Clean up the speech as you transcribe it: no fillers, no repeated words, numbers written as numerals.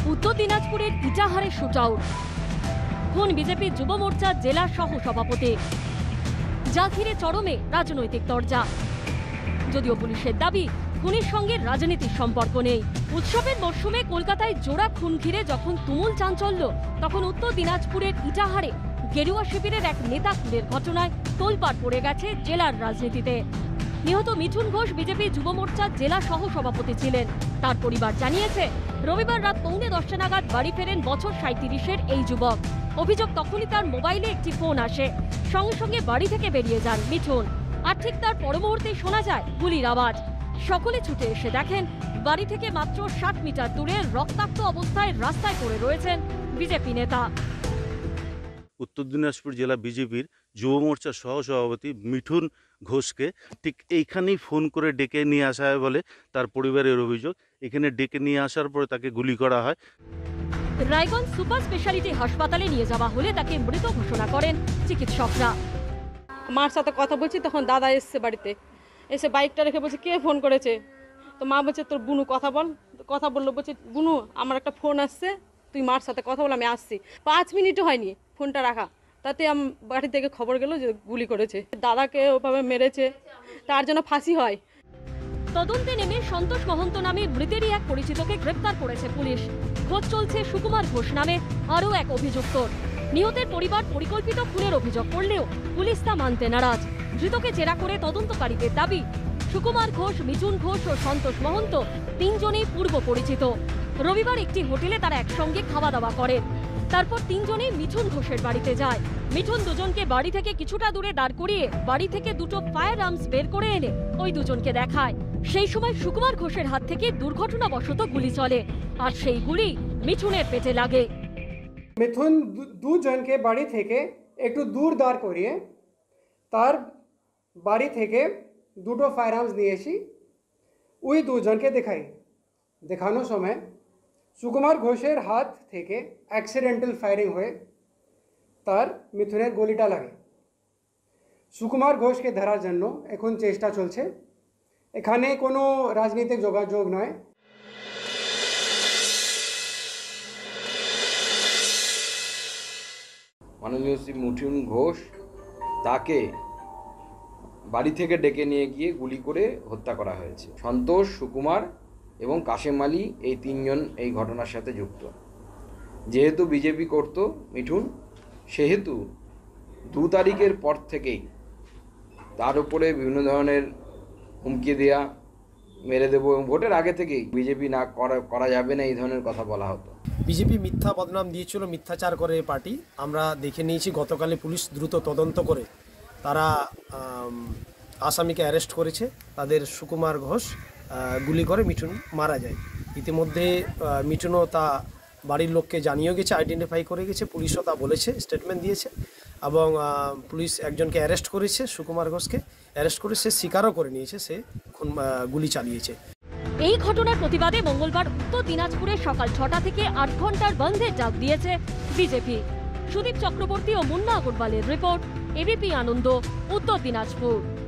উত্তর দিনাজপুরের ইটাহারে শুটআউট, খুন বিজেপি যুব মোর্চার জেলা সহ সভাপতি, যা ঘিরে চরমে রাজনৈতিক তরজা। যদিও পুলিশের দাবি খুনের সঙ্গে রাজনীতির সম্পর্ক নেই। উৎসবের মরশুমে কলকাতায় জোড়া খুন ঘিরে যখন তুমুল চাঞ্চল্য, তখন উত্তর দিনাজপুরের ইটাহারে গেরুয়া শিবিরের এক নেতা খুনের ঘটনায় তোলপাড় পড়ে গেছে জেলার রাজনীতিতে। নিহত মিঠুন ঘোষ বিজেপি যুব মোর্চার জেলা সহ সভাপতি ছিলেন। তার পরিবার জানিয়েছে, রবিবার রাত 9:45 নাগাদ বাড়ি ফেরেন বছর 37-এর এই যুবক। অভিযোগ, তখনই তার মোবাইলে একটি ফোন আসে। সঙ্গে সঙ্গে বাড়ি থেকে বেরিয়ে যান মিঠুন। আর ঠিক তার পর মুহূর্তেই শোনা যায় গুলির আওয়াজ। সকলে ছুটে এসে দেখেন বাড়ি থেকে মাত্র 60 মিটার দূরে রক্তাক্ত অবস্থায় রাস্তায় পড়ে রয়েছেন বিজেপি নেতা। উত্তর দিনাজপুর জেলা বিজেপির যুব মোর্চার সহসভাপতি মিঠুন ঘোষকে ঠিক এইখানেই ফোন করে ডেকে নিয়ে আসা হয় বলে তার পরিবারের অভিযোগ। এখানে ডেকে নিয়ে আসার পরে তাকে গুলি করা হয়। রায়গঞ্জ সুপার স্পেশালিটি হাসপাতালে নিয়ে যাওয়া হলে তাকে মৃত ঘোষণা করেন চিকিৎসকরা। মার সাথে কথা বলছি, তখন দাদা এসছে বাড়িতে, এসে বাইকটা রেখে বলছে কে ফোন করেছে। তো মা বলছে তোর বুনু কথা বল। কথা বললো, বলছে বুনু আমার একটা ফোন আসছে, তুই মার সাথে কথা বল, আমি আসছি। 5 মিনিটও হয়নি ফোনটা রাখা, তাতে বাড়ি থেকে খবর গেল যে গুলি করেছে। দাদাকে ওভাবে মেরেছে, তার জন্য ফাঁসি হয়। তদন্তে নেমে সন্তোষ মহন্ত নামে মৃতেরই এক পরিচিতকে গ্রেপ্তার করেছে পুলিশ। খোঁজ চলছে সুকুমার ঘোষ নামে আরও এক অভিযুক্ত। নিহতের পরিবার পরিকল্পিত খুনের অভিযোগ করলেও পুলিশ তা মানতে নারাজ। ধৃতকে জেরা করে তদন্তকারীদের দাবি, সুকুমার ঘোষ, মিঠুন ঘোষ ও সন্তোষ মহন্ত 3 জনেই পূর্ব পরিচিত। রবিবার একটি হোটেলে তারা একসঙ্গে খাওয়া দাওয়া করে। তারপর 3 জনেই মিঠুন ঘোষের বাড়িতে যায়। মিঠুন দুজনকে বাড়ি থেকে কিছুটা দূরে দাঁড় করিয়ে বাড়ি থেকে দুটো ফায়ার আর্মস বের করে এনে ওই দুজনকে দেখায়। সেই সময় সুকুমার ঘোষের হাত থেকে দুর্ঘটনাবশত গুলি চলে, আর সেই গুলি মিঠুনের পেটে লাগে। মিঠুন দুজনকে বাড়ি থেকে একটু দূর দাঁড় করিয়ে তার বাড়ি থেকে দুটো ফায়ার আর্মস নিয়ে এসে ওই দুজনকে দেখানোর সময় সুকুমার ঘোষের হাত থেকে অ্যাক্সিডেন্টাল ফায়ারিং হয়ে তার মিথুনের গুলিটা লাগে। সুকুমার ঘোষকে ধরার জন্য এখন চেষ্টা চলছে। এখানে কোনো রাজনৈতিক যোগাযোগ নয়। মাননীয় শ্রী মিঠুন ঘোষ তাকে বাড়ি থেকে ডেকে নিয়ে গিয়ে গুলি করে হত্যা করা হয়েছে। সন্তোষ, সুকুমার এবং কাশেম আলী এই 3 জন এই ঘটনার সাথে যুক্ত। যেহেতু বিজেপি করত মিঠুন, সেহেতু 2 তারিখের পর থেকেই তার উপরে বিভিন্ন ধরনের হুমকি দেওয়া, মেরে দেবো, এবং ভোটের আগে থেকেই বিজেপি না করা যাবে না এই ধরনের কথা বলা হতো। বিজেপি মিথ্যা বদনাম দিয়েছিল, মিথ্যাচার করে পার্টি। আমরা দেখে নিয়েছি গতকালে পুলিশ দ্রুত তদন্ত করে তারা আসামিকে অ্যারেস্ট করেছে। তাদের সুকুমার ঘোষ গুলি করে মিঠুন মারা যায়। ইতিমধ্যে মিঠুনও তা বাড়ির লোককে জানিয়ে গেছে, আইডেন্টিফাই করে গেছে, পুলিশও তা বলেছে, স্টেটমেন্ট দিয়েছে। এবং পুলিশ একজনকে অ্যারেস্ট করেছে, সুকুমার ঘোষকে অ্যারেস্ট করে সে স্বীকারও করে নিয়েছে সে গুলি চালিয়েছে। এই ঘটনার প্রতিবাদে মঙ্গলবার উত্তর দিনাজপুরে সকাল 6টা থেকে 8 ঘন্টার বন্ধের ডাক দিয়েছে বিজেপি। সুদীপ চক্রবর্তী ও মুন্না আগরওয়ালের রিপোর্ট, এবিপি আনন্দ, উত্তর দিনাজপুর।